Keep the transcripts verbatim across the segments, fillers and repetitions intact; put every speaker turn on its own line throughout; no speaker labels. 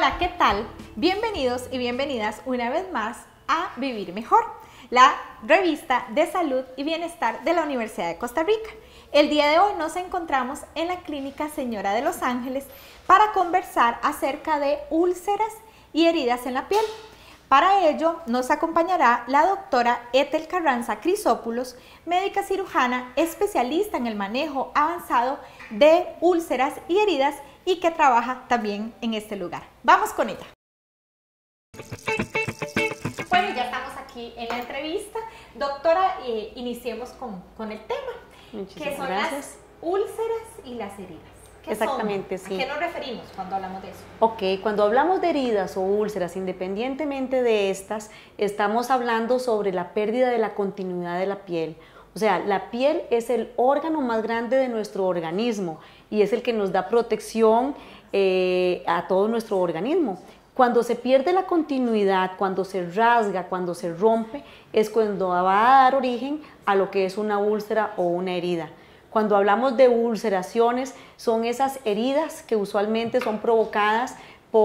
Hola, ¿qué tal? Bienvenidos y bienvenidas una vez más a Vivir Mejor, la revista de salud y bienestar de la Universidad de Costa Rica. El día de hoy nos encontramos en la Clínica Señora de los Ángeles para conversar acerca de úlceras y heridas en la piel. Para ello nos acompañará la doctora Ethel Carranza Crisópulos, médica cirujana especialista en el manejo avanzado de úlceras y heridas y que trabaja también en este lugar. Vamos con ella. Bueno, ya estamos aquí en la entrevista. Doctora, eh, iniciemos con, con el tema.
Muchísimas
que son
gracias.
Las úlceras y las heridas. ¿Qué
Exactamente,
son?
sí.
¿A qué nos referimos cuando hablamos de eso?
Ok, cuando hablamos de heridas o úlceras, independientemente de estas, estamos hablando sobre la pérdida de la continuidad de la piel. O sea, la piel es el órgano más grande de nuestro organismo y es el que nos da protección eh, a todo nuestro organismo. Cuando se pierde la continuidad, cuando se rasga, cuando se rompe, es cuando va a dar origen a lo que es una úlcera o una herida. Cuando hablamos de ulceraciones, son esas heridas que usualmente son provocadas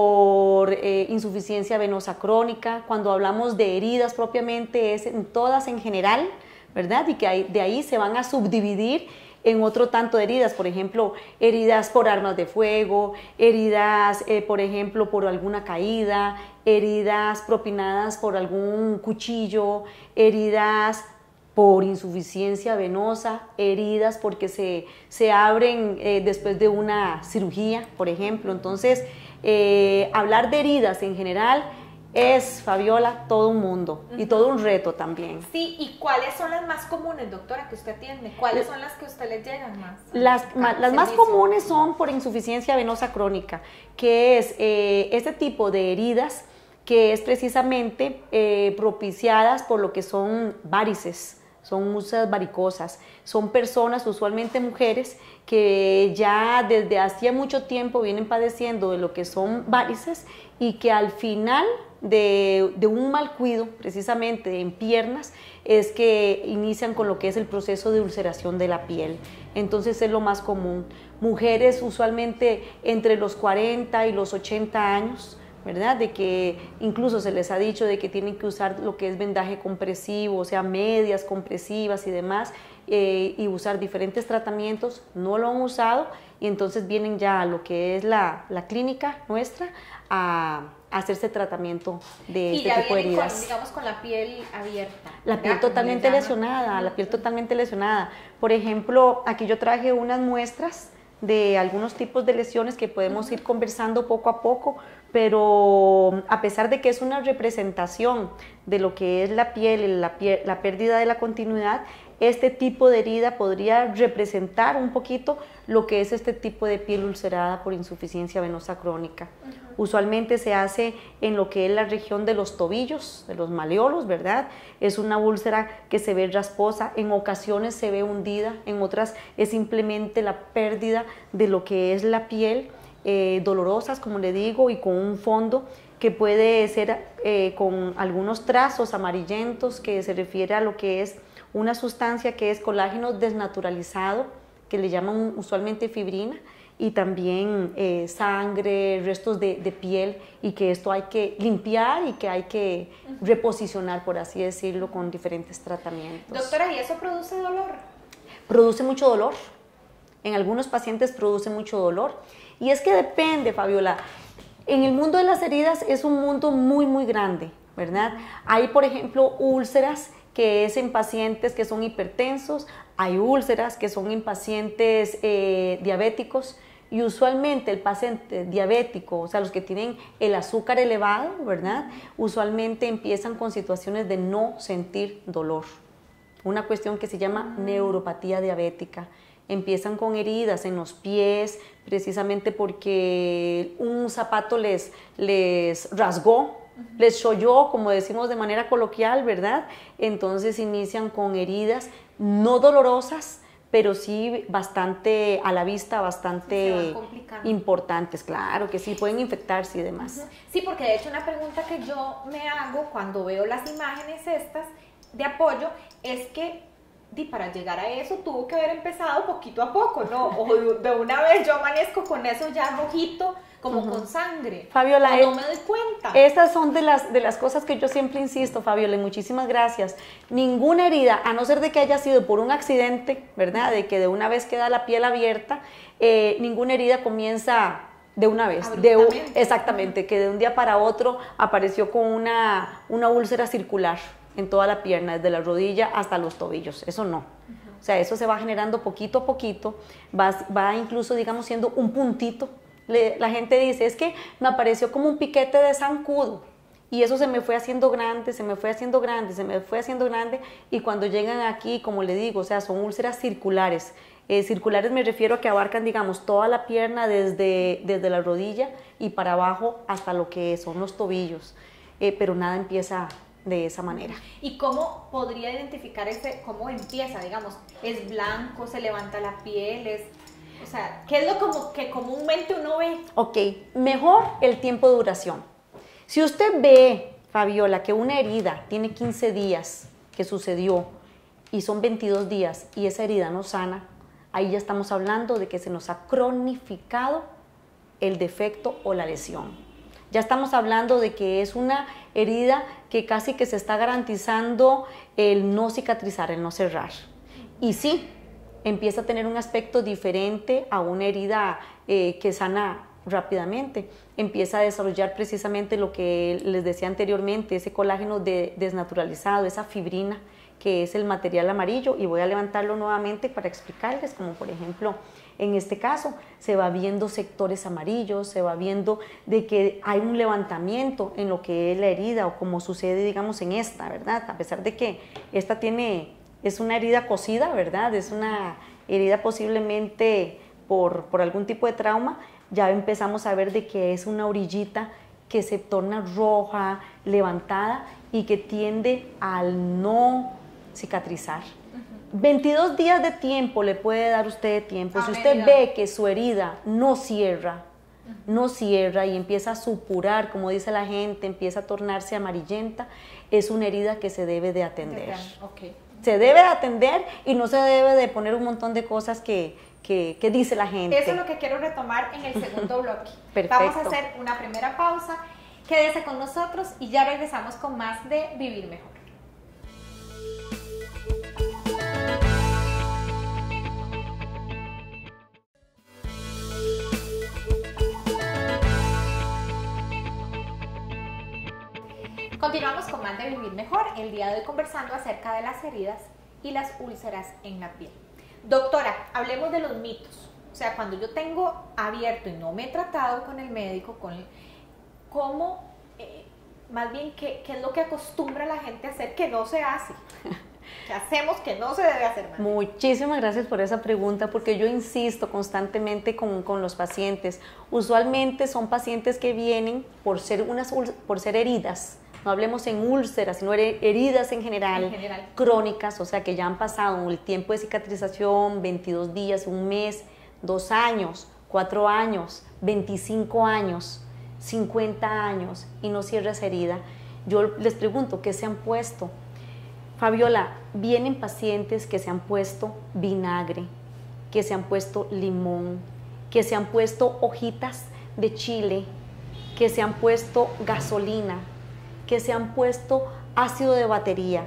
por eh, insuficiencia venosa crónica. Cuando hablamos de heridas propiamente es en todas en general, ¿verdad? Y que hay, de ahí se van a subdividir en otro tanto de heridas, por ejemplo, heridas por armas de fuego, heridas, eh, por ejemplo, por alguna caída, heridas propinadas por algún cuchillo, heridas por insuficiencia venosa, heridas porque se, se abren eh, después de una cirugía, por ejemplo. Entonces, eh, hablar de heridas en general es, Fabiola, todo un mundo uh-huh. y todo un reto también.
Sí, ¿y cuáles son las más comunes, doctora, que usted atiende? ¿Cuáles son las que a usted les llegan más?
Las, ma, las más comunes son por insuficiencia venosa crónica, que es eh, este tipo de heridas que es precisamente eh, propiciadas por lo que son varices, son úlceras varicosas. Son personas, usualmente mujeres, que ya desde hacía mucho tiempo vienen padeciendo de lo que son varices y que al final de, de un mal cuido, precisamente en piernas, es que inician con lo que es el proceso de ulceración de la piel. Entonces es lo más común. Mujeres usualmente entre los cuarenta y los ochenta años, ¿verdad? De que incluso se les ha dicho de que tienen que usar lo que es vendaje compresivo, o sea, medias compresivas y demás, eh, y usar diferentes tratamientos, no lo han usado y entonces vienen ya a lo que es la, la clínica nuestra a, a hacerse tratamiento de
y
este
ya
tipo de heridas.
Con, digamos, con la piel abierta.
La piel totalmente lesionada, la piel totalmente lesionada. Por ejemplo, aquí yo traje unas muestras de algunos tipos de lesiones que podemos uh-huh. ir conversando poco a poco, pero a pesar de que es una representación de lo que es la piel, la, piel, la pérdida de la continuidad, este tipo de herida podría representar un poquito lo que es este tipo de piel ulcerada por insuficiencia venosa crónica. Uh-huh. Usualmente se hace en lo que es la región de los tobillos, de los maleolos, ¿verdad? Es una úlcera que se ve rasposa, en ocasiones se ve hundida, en otras es simplemente la pérdida de lo que es la piel, eh, dolorosas, como le digo, y con un fondo que puede ser eh, con algunos trazos amarillentos, que se refiere a lo que es una sustancia que es colágeno desnaturalizado, que le llaman usualmente fibrina, y también eh, sangre, restos de, de piel, y que esto hay que limpiar y que hay que reposicionar, por así decirlo, con diferentes tratamientos.
Doctora, ¿y eso produce dolor?
Produce mucho dolor. En algunos pacientes produce mucho dolor. Y es que depende, Fabiola. En el mundo de las heridas es un mundo muy, muy grande, ¿verdad? Hay, por ejemplo, úlceras que es en pacientes que son hipertensos, hay úlceras que son en pacientes eh, diabéticos, y usualmente el paciente diabético, o sea, los que tienen el azúcar elevado, ¿verdad? Usualmente empiezan con situaciones de no sentir dolor, una cuestión que se llama neuropatía diabética. Empiezan con heridas en los pies, precisamente porque un zapato les, les rasgó, les cholló, como decimos de manera coloquial, ¿verdad? Entonces inician con heridas no dolorosas, pero sí bastante a la vista, bastante importantes, claro que sí, pueden infectarse y demás.
Uh-huh. Sí, porque de hecho una pregunta que yo me hago cuando veo las imágenes estas de apoyo es que y para llegar a eso tuvo que haber empezado poquito a poco, ¿no? O de, de una vez yo amanezco con eso ya rojito, como uh-huh. con sangre.
Fabiola,
no me doy cuenta.
Estas son de las, de las cosas que yo siempre insisto, Fabiola, y muchísimas gracias. Ninguna herida, a no ser de que haya sido por un accidente, ¿verdad? De que de una vez queda la piel abierta, eh, ninguna herida comienza de una vez. De, exactamente, que de un día para otro apareció con una, una úlcera circular en toda la pierna, desde la rodilla hasta los tobillos. Eso no. Uh-huh. O sea, eso se va generando poquito a poquito, va, va incluso, digamos, siendo un puntito. Le, la gente dice, es que me apareció como un piquete de zancudo y eso se me fue haciendo grande, se me fue haciendo grande, se me fue haciendo grande y cuando llegan aquí, como le digo, o sea, son úlceras circulares. Eh, circulares me refiero a que abarcan, digamos, toda la pierna desde, desde la rodilla y para abajo hasta lo que son los tobillos, eh, pero nada empieza de esa manera.
¿Y cómo podría identificar ese, cómo empieza, digamos, es blanco, se levanta la piel, es... O sea, ¿qué es lo como que comúnmente uno ve?
Ok, mejor el tiempo de duración. Si usted ve, Fabiola, que una herida tiene quince días que sucedió y son veintidós días y esa herida no sana, ahí ya estamos hablando de que se nos ha cronificado el defecto o la lesión. Ya estamos hablando de que es una herida que casi que se está garantizando el no cicatrizar, el no cerrar. Y sí, empieza a tener un aspecto diferente a una herida eh, que sana rápidamente. Empieza a desarrollar precisamente lo que les decía anteriormente, ese colágeno de, desnaturalizado, esa fibrina, que es el material amarillo, y voy a levantarlo nuevamente para explicarles, como por ejemplo, en este caso, se va viendo sectores amarillos, se va viendo de que hay un levantamiento en lo que es la herida, o como sucede, digamos, en esta, ¿verdad? A pesar de que esta tiene... Es una herida cosida, ¿verdad? Es una herida posiblemente por, por algún tipo de trauma. Ya empezamos a ver de que es una orillita que se torna roja, levantada y que tiende al no cicatrizar. Uh-huh. veintidós días de tiempo le puede dar usted de tiempo. A si usted medida. ve que su herida no cierra, uh-huh. no cierra y empieza a supurar, como dice la gente, empieza a tornarse amarillenta, es una herida que se debe de atender.
Okay.
Se debe de atender y no se debe de poner un montón de cosas que, que, que dice la gente.
Eso es lo que quiero retomar en el segundo bloque.
Perfecto.
Vamos a hacer una primera pausa. Quédese con nosotros y ya regresamos con más de Vivir Mejor. Continuamos con más de Vivir Mejor, el día de hoy conversando acerca de las heridas y las úlceras en la piel. Doctora, hablemos de los mitos. O sea, cuando yo tengo abierto y no me he tratado con el médico, con el, ¿cómo, eh, más bien, qué, qué es lo que acostumbra la gente a hacer que no se hace? ¿Qué hacemos que no se debe hacer más?
Muchísimas gracias por esa pregunta, porque yo insisto constantemente con, con los pacientes. Usualmente son pacientes que vienen por ser, unas, por ser heridas. No hablemos en úlceras, sino heridas en general,
en general,
crónicas, o sea que ya han pasado el tiempo de cicatrización, veintidós días, un mes, dos años, cuatro años, veinticinco años, cincuenta años y no cierra esa herida. Yo les pregunto, ¿qué se han puesto? Fabiola, vienen pacientes que se han puesto vinagre, que se han puesto limón, que se han puesto hojitas de chile, que se han puesto gasolina, que se han puesto ácido de batería.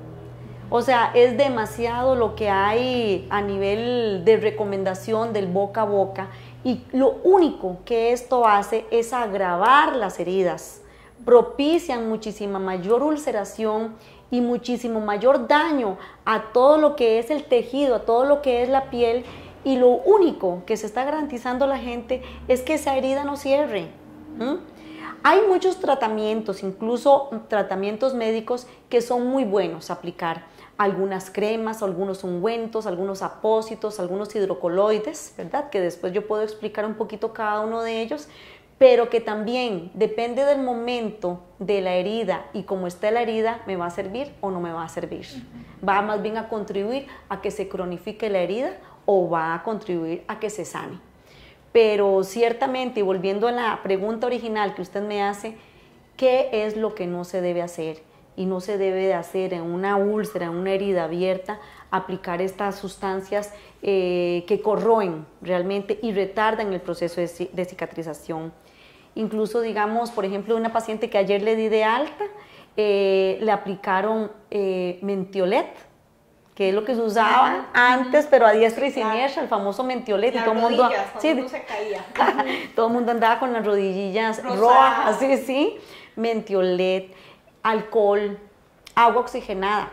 O sea, es demasiado lo que hay a nivel de recomendación del boca a boca y lo único que esto hace es agravar las heridas, propician muchísima mayor ulceración y muchísimo mayor daño a todo lo que es el tejido, a todo lo que es la piel, y lo único que se está garantizando a la gente es que esa herida no cierre. ¿Mm? Hay muchos tratamientos, incluso tratamientos médicos que son muy buenos aplicar. Algunas cremas, algunos ungüentos, algunos apósitos, algunos hidrocoloides, ¿verdad? Que después yo puedo explicar un poquito cada uno de ellos, pero que también depende del momento de la herida y cómo esté la herida, me va a servir o no me va a servir. Uh-huh. Va más bien a contribuir a que se cronifique la herida o va a contribuir a que se sane. Pero ciertamente, y volviendo a la pregunta original que usted me hace, ¿qué es lo que no se debe hacer? y no se debe de hacer en una úlcera, en una herida abierta, aplicar estas sustancias eh, que corroen realmente y retardan el proceso de, de cicatrización. Incluso, digamos, por ejemplo, una paciente que ayer le di de alta, eh, le aplicaron eh, mentiolet, que es lo que se usaba ah, antes, uh-huh. pero a diestra y siniestra, claro. el famoso mentiolet.
Las
y todo el mundo,
sí, uno se caía.
todo el mundo andaba con las rodillillas
Rosada.
rojas, así, sí, mentiolet, alcohol, agua oxigenada.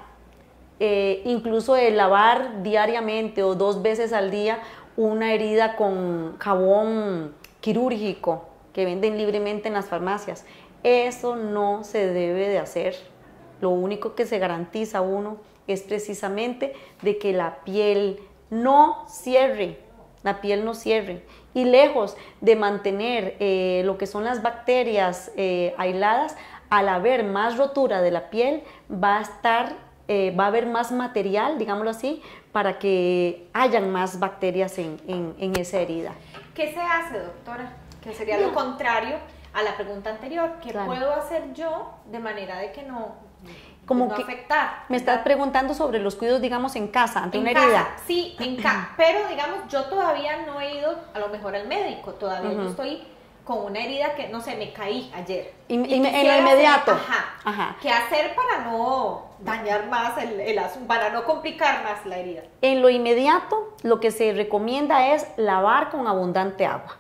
Eh, incluso el lavar diariamente o dos veces al día una herida con jabón quirúrgico que venden libremente en las farmacias. Eso no se debe de hacer. Lo único que se garantiza uno es precisamente de que la piel no cierre, la piel no cierre. Y lejos de mantener eh, lo que son las bacterias eh, aisladas, al haber más rotura de la piel, va a estar Eh, va a haber más material, digámoslo así, para que hayan más bacterias en, en, en esa herida.
¿Qué se hace, doctora? Que sería lo contrario a la pregunta anterior. ¿Qué claro. puedo hacer yo de manera de que no,
Como
no
que
afectar?
Me estás preguntando sobre los cuidados, digamos, en casa, ante
en
una
casa,
herida.
Sí, en casa. Pero, digamos, yo todavía no he ido a lo mejor al médico. Todavía uh-huh. yo estoy con una herida que, no sé, me caí ayer.
Y, y, y en lo inmediato.
Hacer, ajá, ajá. ¿Qué hacer para no dañar más el, el asunto, para no complicar más la herida?
En lo inmediato, lo que se recomienda es lavar con abundante agua.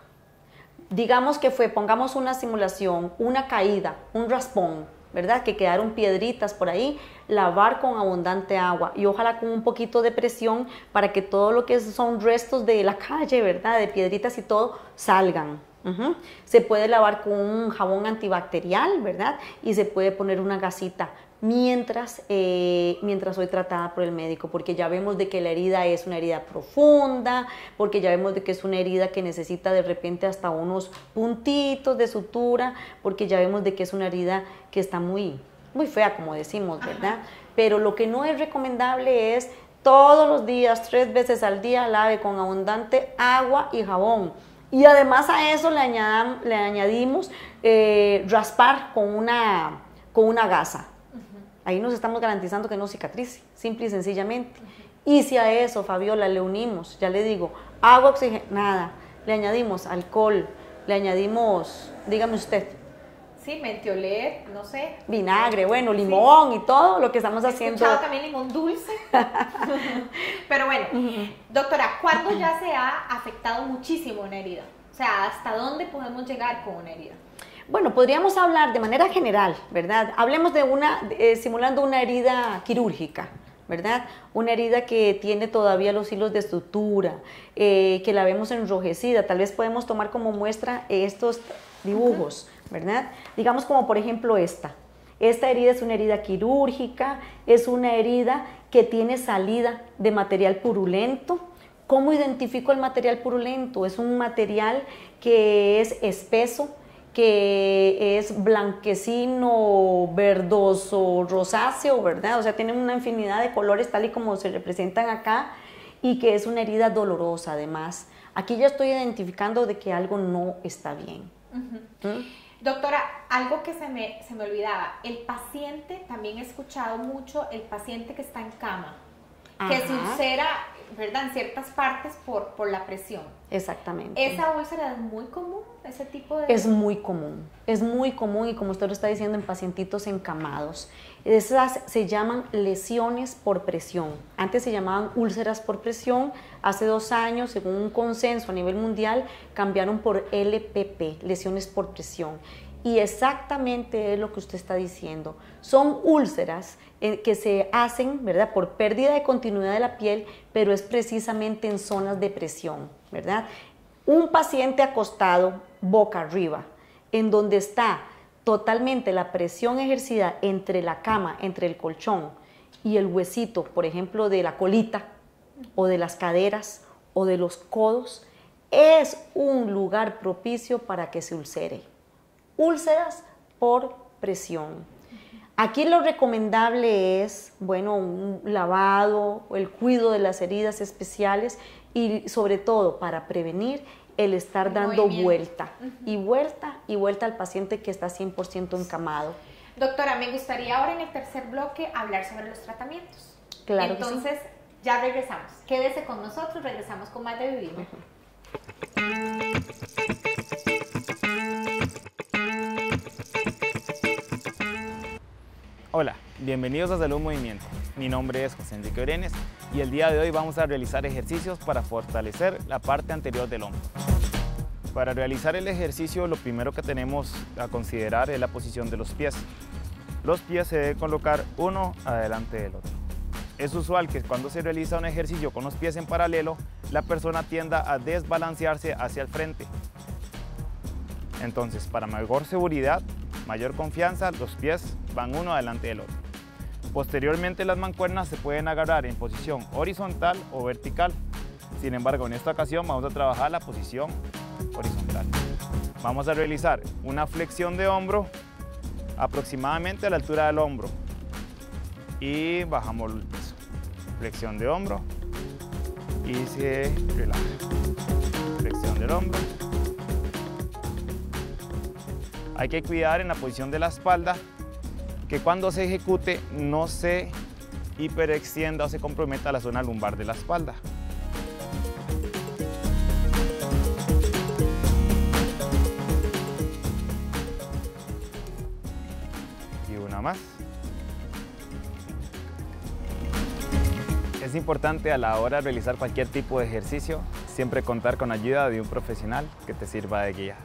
Digamos que fue, pongamos una simulación, una caída, un raspón, ¿verdad? Que quedaron piedritas por ahí, lavar con abundante agua y ojalá con un poquito de presión para que todo lo que son restos de la calle, ¿verdad? De piedritas y todo, salgan. Uh-huh. Se puede lavar con un jabón antibacterial, ¿verdad? Y se puede poner una gasita mientras, eh, mientras soy tratada por el médico, porque ya vemos de que la herida es una herida profunda, porque ya vemos de que es una herida que necesita de repente hasta unos puntitos de sutura, porque ya vemos de que es una herida que está muy, muy fea, como decimos, ¿verdad? Ajá. Pero lo que no es recomendable es todos los días, tres veces al día, lave con abundante agua y jabón. Y además a eso le, añadim, le añadimos eh, raspar con una, con una gasa. Uh-huh. Ahí nos estamos garantizando que no cicatrice, simple y sencillamente. Uh-huh. Y si a eso, Fabiola, le unimos, ya le digo, agua oxigenada, le añadimos alcohol, le añadimos, dígame usted.
Sí, mentiolet, no sé.
Vinagre, bueno, limón sí. y todo lo que estamos
He
haciendo.
He escuchado también limón dulce. Pero bueno, uh-huh. doctora, ¿cuándo ya se ha afectado muchísimo una herida? O sea, ¿hasta dónde podemos llegar con una herida?
Bueno, podríamos hablar de manera general, ¿verdad? Hablemos de una, eh, simulando una herida quirúrgica, ¿verdad? Una herida que tiene todavía los hilos de sutura, eh, que la vemos enrojecida. Tal vez podemos tomar como muestra estos dibujos. Uh-huh. ¿verdad? Digamos como por ejemplo esta. Esta herida es una herida quirúrgica, es una herida que tiene salida de material purulento. ¿Cómo identifico el material purulento? Es un material que es espeso, que es blanquecino, verdoso, rosáceo, ¿verdad? O sea, tiene una infinidad de colores tal y como se representan acá y que es una herida dolorosa además. Aquí ya estoy identificando de que algo no está bien.
Uh-huh. ¿Mm? Doctora, algo que se me, se me olvidaba, el paciente, también he escuchado mucho, el paciente que está en cama, Ajá. que se ulcera, ¿verdad?, en ciertas partes por, por la presión.
Exactamente.
¿Esa úlcera es muy común, ese tipo de...?
Es muy común, es muy común y como usted lo está diciendo en pacientitos encamados. Esas se llaman lesiones por presión. Antes se llamaban úlceras por presión, hace dos años, según un consenso a nivel mundial, cambiaron por L P P, lesiones por presión. Y exactamente es lo que usted está diciendo. Son úlceras eh, que se hacen, ¿verdad?, por pérdida de continuidad de la piel, pero es precisamente en zonas de presión, ¿verdad? Un paciente acostado boca arriba, en donde está totalmente la presión ejercida entre la cama, entre el colchón y el huesito, por ejemplo, de la colita o de las caderas o de los codos, es un lugar propicio para que se ulcere. Úlceras por presión. Aquí lo recomendable es, bueno, un lavado, el cuidado de las heridas especiales y sobre todo para prevenir el estar dando vuelta uh-huh. y vuelta y vuelta al paciente que está cien por ciento encamado.
Doctora, me gustaría ahora en el tercer bloque hablar sobre los tratamientos.
Claro.
Entonces,
que sí.
ya regresamos. Quédese con nosotros, regresamos con más de Vivir Mejor.
Hola, bienvenidos a Salud Movimiento. Mi nombre es José Enrique Orenes y el día de hoy vamos a realizar ejercicios para fortalecer la parte anterior del hombro. Para realizar el ejercicio, lo primero que tenemos a considerar es la posición de los pies. Los pies se deben colocar uno adelante del otro. Es usual que cuando se realiza un ejercicio con los pies en paralelo, la persona tienda a desbalancearse hacia el frente. Entonces, para mayor seguridad, mayor confianza, los pies van uno adelante del otro. Posteriormente, las mancuernas se pueden agarrar en posición horizontal o vertical. Sin embargo, en esta ocasión vamos a trabajar la posición horizontal. Vamos a realizar una flexión de hombro aproximadamente a la altura del hombro y bajamos el peso. Flexión de hombro y se relaja. Flexión del hombro. Hay que cuidar en la posición de la espalda que cuando se ejecute no se hiperextienda o se comprometa la zona lumbar de la espalda. Y una más. Es importante a la hora de realizar cualquier tipo de ejercicio siempre contar con ayuda de un profesional que te sirva de guía.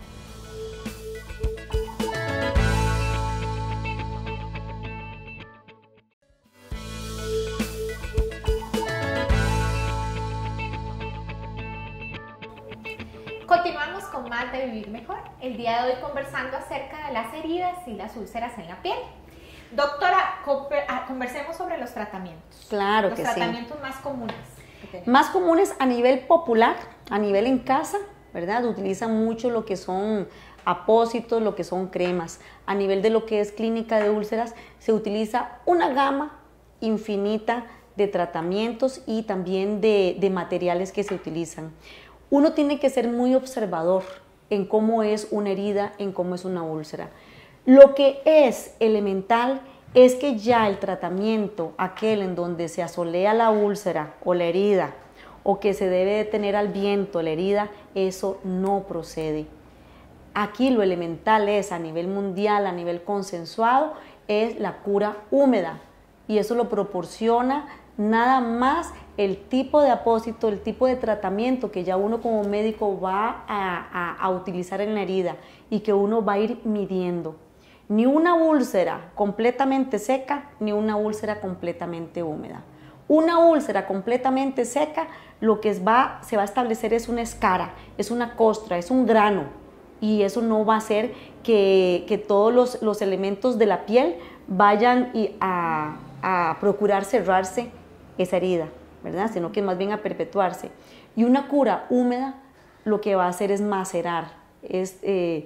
Continuamos con más de Vivir Mejor. El día de hoy conversando acerca de las heridas y las úlceras en la piel. Doctora, conversemos sobre los tratamientos.
Claro
los
que sí.
Los tratamientos más comunes.
Más comunes a nivel popular, a nivel en casa, ¿verdad? Utilizan mucho lo que son apósitos, lo que son cremas. A nivel de lo que es clínica de úlceras, se utiliza una gama infinita de tratamientos y también de, de materiales que se utilizan. Uno tiene que ser muy observador en cómo es una herida, en cómo es una úlcera. Lo que es elemental es que ya el tratamiento, aquel en donde se asolea la úlcera o la herida, o que se debe detener al viento la herida, eso no procede. Aquí lo elemental es, a nivel mundial, a nivel consensuado, es la cura húmeda. Y eso lo proporciona nada más el tipo de apósito, el tipo de tratamiento que ya uno como médico va a, a, a utilizar en la herida y que uno va a ir midiendo. Ni una úlcera completamente seca, ni una úlcera completamente húmeda. Una úlcera completamente seca, lo que va, se va a establecer es una escara, es una costra, es un grano. Y eso no va a hacer que, que todos los, los elementos de la piel vayan y a, a procurar cerrarse esa herida, ¿verdad? Sino que más bien a perpetuarse. Y una cura húmeda lo que va a hacer es macerar, es eh,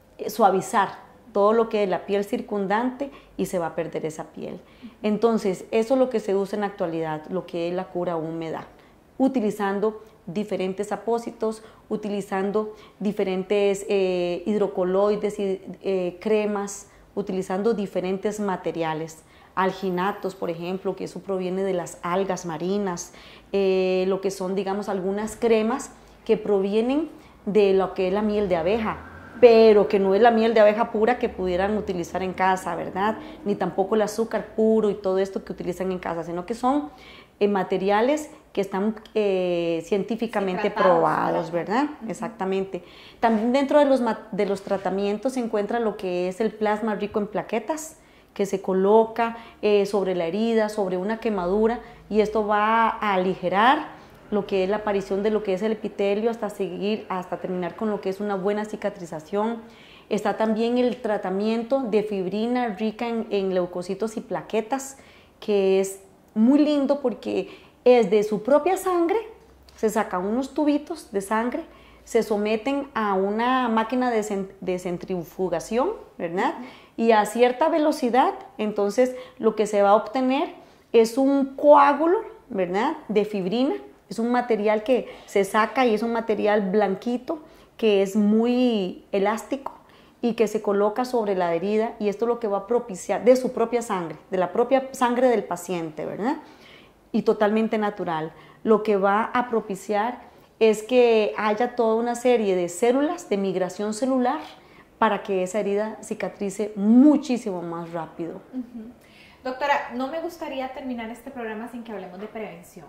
suavizar todo lo que es la piel circundante y se va a perder esa piel. Entonces, eso es lo que se usa en la actualidad, lo que es la cura húmeda, utilizando diferentes apósitos, utilizando diferentes eh, hidrocoloides y eh, cremas, utilizando diferentes materiales. Alginatos, por ejemplo, que eso proviene de las algas marinas, eh, lo que son, digamos, algunas cremas que provienen de lo que es la miel de abeja, pero que no es la miel de abeja pura que pudieran utilizar en casa, ¿verdad? Ni tampoco el azúcar puro y todo esto que utilizan en casa, sino que son eh, materiales que están eh, científicamente sí, tratados, probados, ¿verdad? Uh-huh. Exactamente. También dentro de los, de los tratamientos se encuentra lo que es el plasma rico en plaquetas, que se coloca eh, sobre la herida, sobre una quemadura, y esto va a aligerar lo que es la aparición de lo que es el epitelio hasta seguir, hasta terminar con lo que es una buena cicatrización. Está también el tratamiento de fibrina rica en, en leucocitos y plaquetas, que es muy lindo porque es de su propia sangre, se sacan unos tubitos de sangre, se someten a una máquina de, cent de centrifugación, ¿verdad? Y a cierta velocidad, entonces lo que se va a obtener es un coágulo, ¿verdad? De fibrina. Es un material que se saca y es un material blanquito que es muy elástico y que se coloca sobre la herida, y esto es lo que va a propiciar, de su propia sangre, de la propia sangre del paciente, ¿verdad? Y totalmente natural. Lo que va a propiciar es que haya toda una serie de células de migración celular para que esa herida cicatrice muchísimo más rápido.
Uh-huh. Doctora, no me gustaría terminar este programa sin que hablemos de prevención.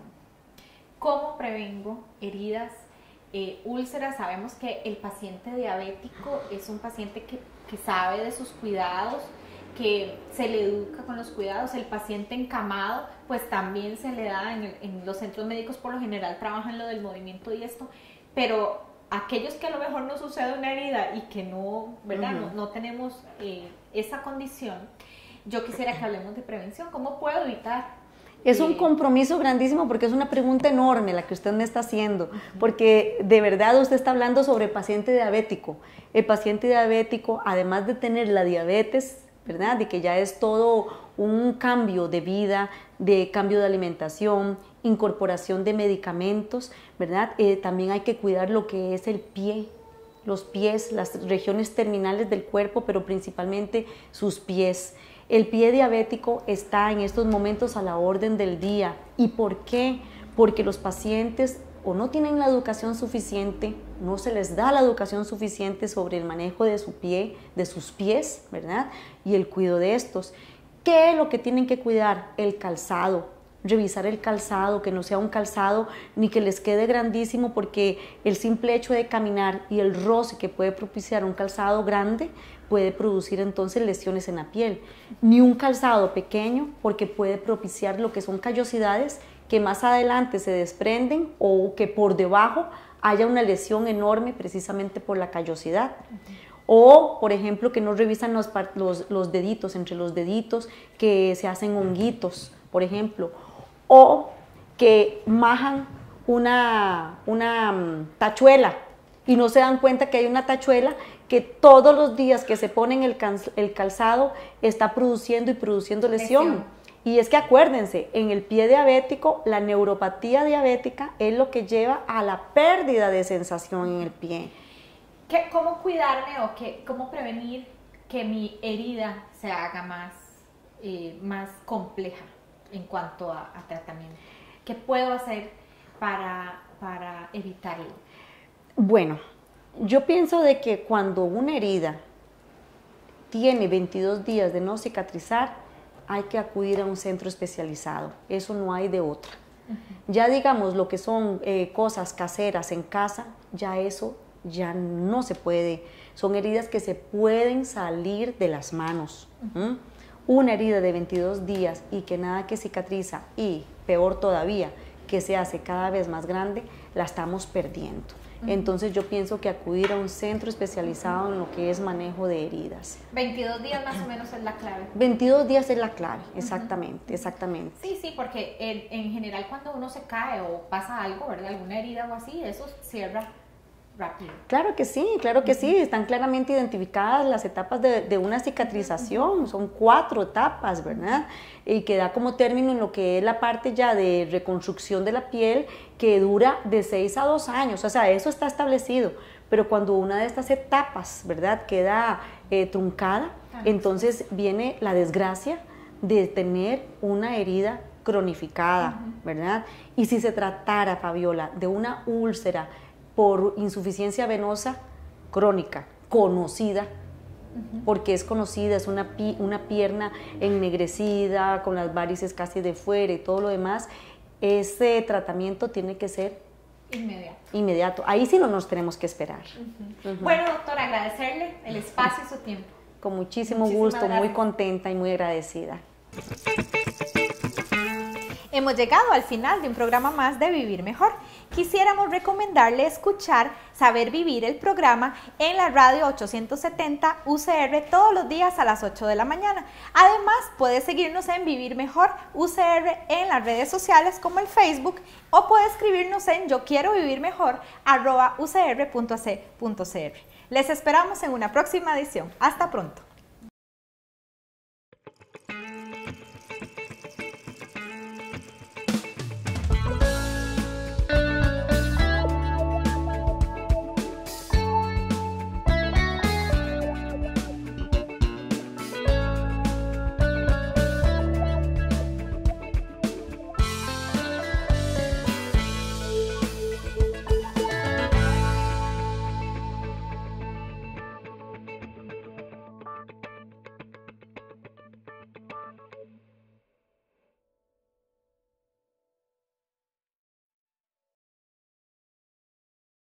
¿Cómo prevengo heridas? Eh, úlceras, sabemos que el paciente diabético es un paciente que, que sabe de sus cuidados, que se le educa con los cuidados. El paciente encamado, pues también se le da, en, el, en los centros médicos por lo general trabajan lo del movimiento y esto, pero aquellos que a lo mejor no sucede una herida y que no, ¿verdad? Uh-huh. no, no tenemos eh, esa condición, yo quisiera que hablemos de prevención. ¿Cómo puedo evitar?
Es un compromiso grandísimo porque es una pregunta enorme la que usted me está haciendo, porque de verdad usted está hablando sobre el paciente diabético. El paciente diabético, además de tener la diabetes, ¿verdad? De que ya es todo un cambio de vida, de cambio de alimentación, incorporación de medicamentos, ¿verdad? Eh, también hay que cuidar lo que es el pie, los pies, las regiones terminales del cuerpo, pero principalmente sus pies. El pie diabético está en estos momentos a la orden del día. ¿Y por qué? Porque los pacientes o no tienen la educación suficiente, no se les da la educación suficiente sobre el manejo de su pie, de sus pies, ¿verdad? Y el cuidado de estos. ¿Qué es lo que tienen que cuidar? El calzado. Revisar el calzado, que no sea un calzado ni que les quede grandísimo, porque el simple hecho de caminar y el roce que puede propiciar un calzado grande puede producir entonces lesiones en la piel. Ni un calzado pequeño, porque puede propiciar lo que son callosidades que más adelante se desprenden o que por debajo haya una lesión enorme precisamente por la callosidad. O, por ejemplo, que no revisan los, los, los deditos, entre los deditos que se hacen honguitos, por ejemplo. O que majan una, una um, tachuela y no se dan cuenta que hay una tachuela que todos los días que se ponen el, el calzado está produciendo y produciendo lesión. lesión. Y es que acuérdense, en el pie diabético, la neuropatía diabética es lo que lleva a la pérdida de sensación en el pie.
¿Qué, ¿Cómo cuidarme o qué, cómo prevenir que mi herida se haga más, eh, más compleja en cuanto a, a tratamiento? ¿Qué puedo hacer para, para evitarlo?
Bueno, yo pienso de que cuando una herida tiene veintidós días de no cicatrizar, hay que acudir a un centro especializado. Eso no hay de otra. Uh-huh. Ya digamos lo que son eh, cosas caseras en casa, ya eso ya no se puede. Son heridas que se pueden salir de las manos. Uh-huh. ¿Mm? Una herida de veintidós días y que nada que cicatriza, y peor todavía, que se hace cada vez más grande, la estamos perdiendo. Uh-huh. Entonces yo pienso que acudir a un centro especializado uh-huh. en lo que es manejo de heridas.
veintidós días más o menos es la clave.
veintidós días es la clave, exactamente, uh-huh. exactamente.
Sí, sí, porque en, en general cuando uno se cae o pasa algo, ¿verdad? Alguna herida o así, eso cierra rápido.
Claro que sí, claro que uh-huh. sí, están claramente identificadas las etapas de, de una cicatrización, uh-huh. son cuatro etapas, ¿verdad? Y que da como término en lo que es la parte ya de reconstrucción de la piel, que dura de seis a dos años, o sea, eso está establecido, pero cuando una de estas etapas, ¿verdad?, queda eh, truncada, uh-huh. entonces viene la desgracia de tener una herida cronificada, uh-huh. ¿verdad? Y si se tratara, Fabiola, de una úlcera por insuficiencia venosa crónica, conocida, uh-huh. porque es conocida, es una, pi una pierna ennegrecida, con las varices casi de fuera y todo lo demás, ese tratamiento tiene que ser
inmediato.
inmediato. Ahí sí no nos tenemos que esperar.
Uh-huh. Uh-huh. Bueno, doctora, agradecerle el espacio y su tiempo.
Con muchísimo
Muchísimas
gusto,
gracias.
Muy contenta y muy agradecida.
Hemos llegado al final de un programa más de Vivir Mejor. Quisiéramos recomendarle escuchar Saber Vivir, el programa en la radio ochocientos setenta U C R todos los días a las ocho de la mañana. Además, puede seguirnos en Vivir Mejor U C R en las redes sociales como el Facebook, o puede escribirnos en yo quiero vivir mejor arroba u c r punto c punto c r. Les esperamos en una próxima edición. Hasta pronto.